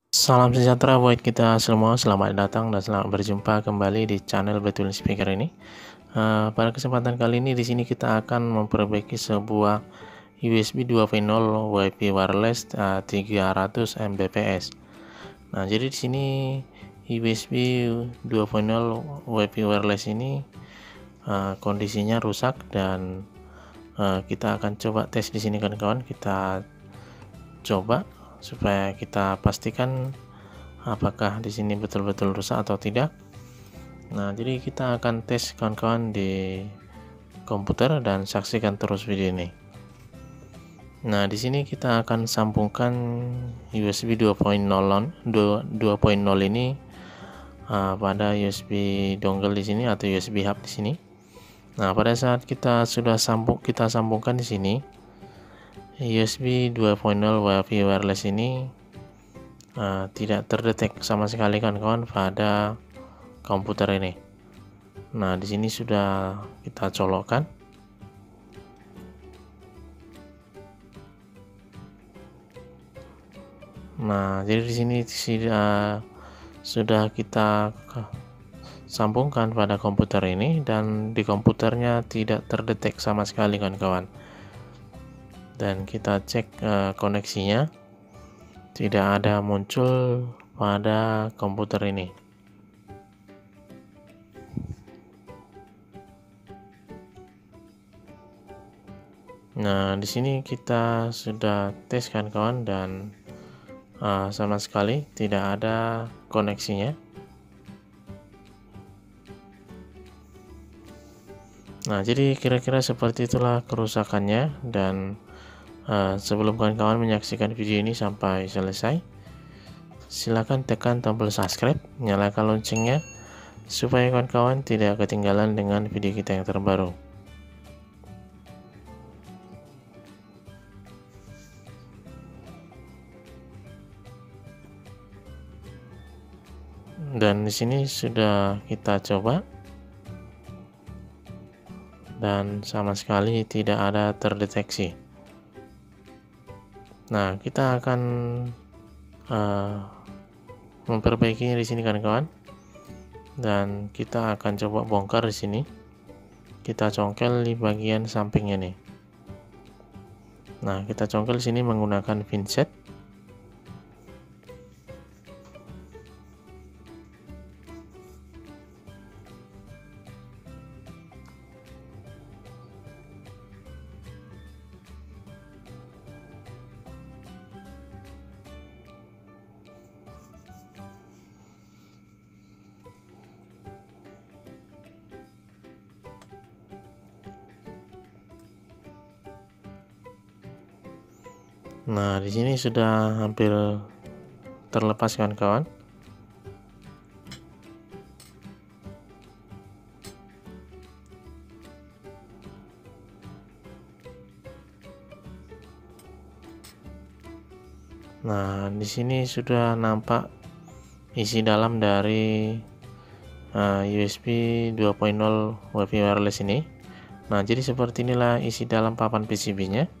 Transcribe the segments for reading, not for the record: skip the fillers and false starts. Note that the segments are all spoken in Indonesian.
Salam sejahtera buat kita semua, selamat datang dan selamat berjumpa kembali di channel Betul Speaker ini. Pada kesempatan kali ini di sini kita akan memperbaiki sebuah USB 2.0 WiFi wireless 300 Mbps. Nah, jadi di sini USB 2.0 WiFi wireless ini kondisinya rusak dan kita akan coba tes di sini kawan-kawan. Kita coba supaya kita pastikan apakah di sini betul-betul rusak atau tidak. Nah, jadi kita akan tes kawan-kawan di komputer dan saksikan terus video ini. Nah, di sini kita akan sambungkan USB 2.0 ini pada USB dongle di sini atau USB hub di sini. Nah, pada saat kita sudah sambungkan di sini USB 2.0 WiFi wireless ini tidak terdetek sama sekali kawan-kawan pada komputer ini. Nah, di sini sudah kita colokkan. Nah, jadi di sini sudah kita sambungkan pada komputer ini dan di komputernya tidak terdetek sama sekali kawan-kawan. Dan kita cek koneksinya, tidak ada muncul pada komputer ini. Nah, di sini kita sudah tes kawan-kawan dan sama sekali tidak ada koneksinya. Nah, jadi kira-kira seperti itulah kerusakannya. Dan sebelum kawan-kawan menyaksikan video ini sampai selesai, silakan tekan tombol subscribe, nyalakan loncengnya supaya kawan-kawan tidak ketinggalan dengan video kita yang terbaru. Dan di sini sudah kita coba dan sama sekali tidak ada terdeteksi. Nah, kita akan memperbaikinya di sini kawan-kawan, dan kita akan coba bongkar di sini. Kita congkel di bagian sampingnya nih. Nah, kita congkel di sini menggunakan pinset. Nah, di sini sudah hampir terlepas kawan-kawan. Nah, di sini sudah nampak isi dalam dari USB 2.0 WiFi wireless ini. Nah, jadi seperti inilah isi dalam papan PCB-nya.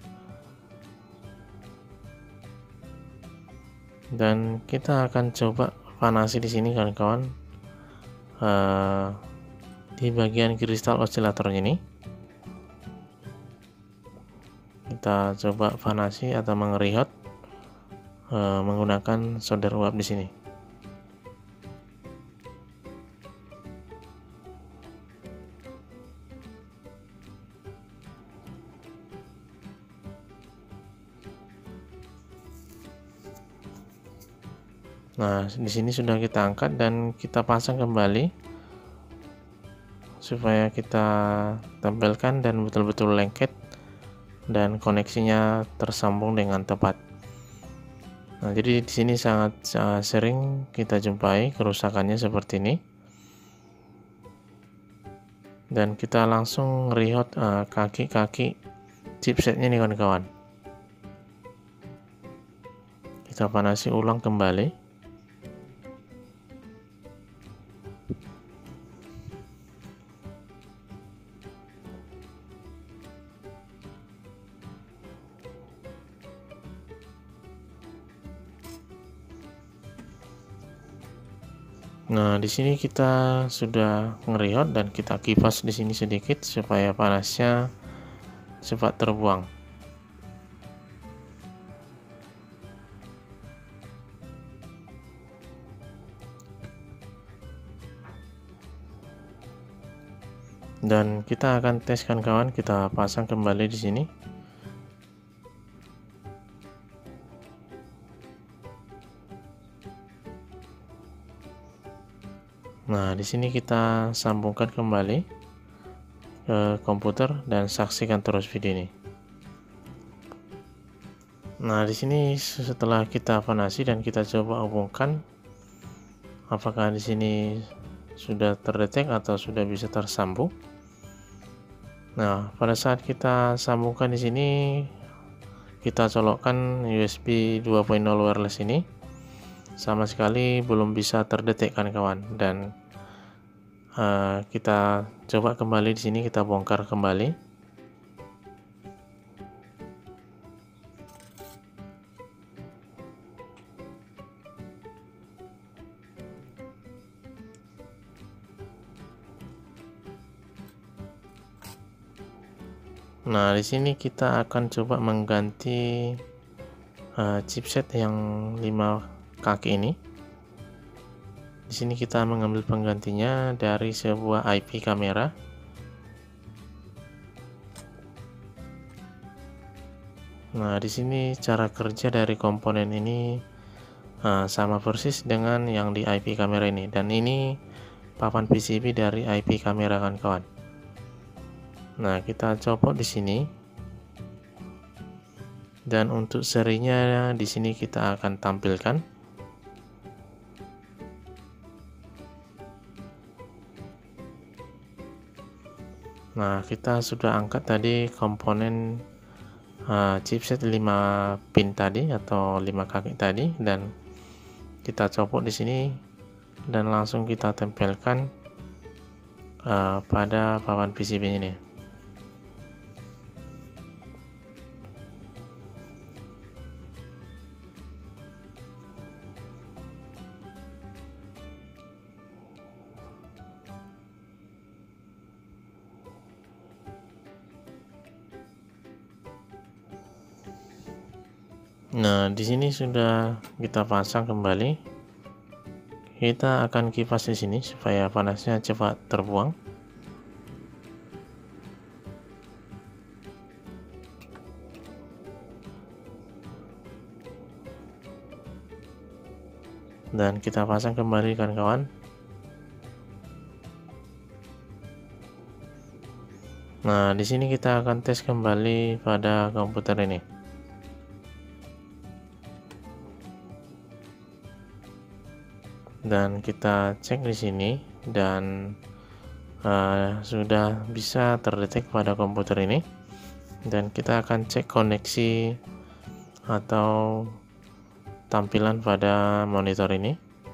Dan kita akan coba panasi di sini kawan-kawan, di bagian kristal osilatornya ini. Kita coba panasi atau mengerihot menggunakan solder uap di sini. Nah, di sini sudah kita angkat dan kita pasang kembali supaya kita tempelkan dan betul-betul lengket dan koneksinya tersambung dengan tepat. Nah, jadi di sini sangat sering kita jumpai kerusakannya seperti ini. Dan kita langsung reload kaki-kaki chipsetnya nih kawan-kawan. Kita panasi ulang kembali. Nah, di sini kita sudah ngeriot dan kita kipas di sini sedikit supaya panasnya cepat terbuang. Dan kita akan teskan kawan, kita pasang kembali di sini. Nah, di sini kita sambungkan kembali ke komputer dan saksikan terus video ini. Nah, di sini setelah kita panasi dan kita coba hubungkan, apakah di sini sudah terdetek atau sudah bisa tersambung. Nah, pada saat kita sambungkan di sini, kita colokkan USB 2.0 wireless ini, sama sekali belum bisa terdetek kan kawan. Dan kita coba kembali di sini, kita bongkar kembali. Nah, di sini kita akan coba mengganti chipset yang 5 kaki ini. Di sini kita mengambil penggantinya dari sebuah IP kamera. Nah, di sini cara kerja dari komponen ini sama persis dengan yang di IP kamera ini, dan ini papan PCB dari IP kamera kan kawan. Nah, kita copot di sini, dan untuk serinya di sini kita akan tampilkan. Nah, kita sudah angkat tadi komponen chipset 5 pin tadi atau 5 kaki tadi, dan kita copot di sini dan langsung kita tempelkan pada papan PCB ini. Nah, di sini sudah kita pasang kembali. Kita akan kipas di sini supaya panasnya cepat terbuang. Dan kita pasang kembali kan kawan. Nah, di sini kita akan tes kembali pada komputer ini. Dan kita cek di sini, dan sudah bisa terdetek pada komputer ini. Dan kita akan cek koneksi atau tampilan pada monitor ini.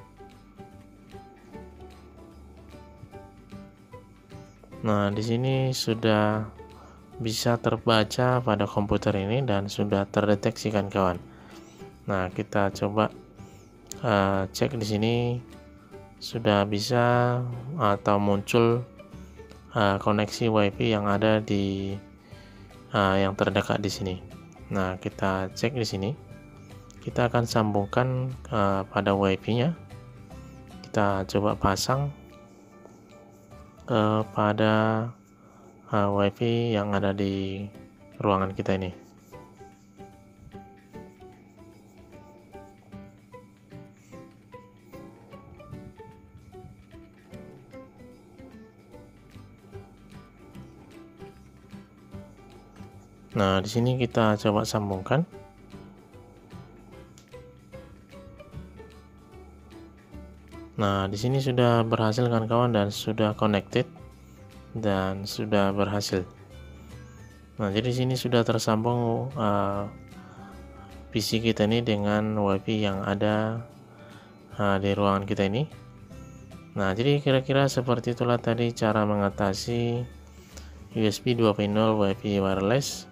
Nah, di sini sudah bisa terbaca pada komputer ini dan sudah terdeteksi kan kawan. Nah, kita coba cek di sini sudah bisa atau muncul koneksi WiFi yang ada di yang terdekat di sini. Nah, kita cek di sini. Kita akan sambungkan pada WiFi-nya. Kita coba pasang pada WiFi yang ada di ruangan kita ini. Nah, di sini kita coba sambungkan. Nah, di sini sudah berhasil kan kawan, dan sudah connected dan sudah berhasil. Nah, jadi sini sudah tersambung PC kita ini dengan WiFi yang ada di ruangan kita ini. Nah, jadi kira-kira seperti itulah tadi cara mengatasi USB 2.0 WiFi wireless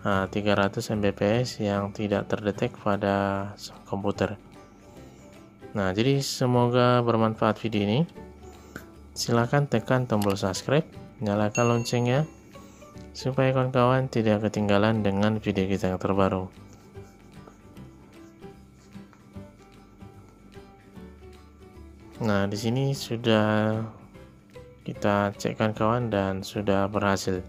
300 Mbps yang tidak terdetek pada komputer. Nah, jadi semoga bermanfaat video ini. Silahkan tekan tombol subscribe, nyalakan loncengnya, supaya kawan-kawan tidak ketinggalan dengan video kita yang terbaru. Nah, di sini sudah kita cekkan kawan dan sudah berhasil.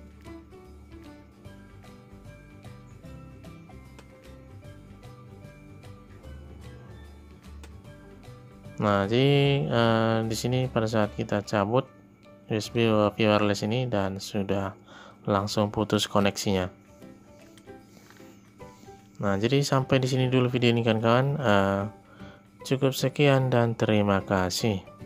Nah, jadi di sini pada saat kita cabut USB wireless ini dan sudah langsung putus koneksinya. Nah, jadi sampai di sini dulu video ini kan kawan. Cukup sekian dan terima kasih.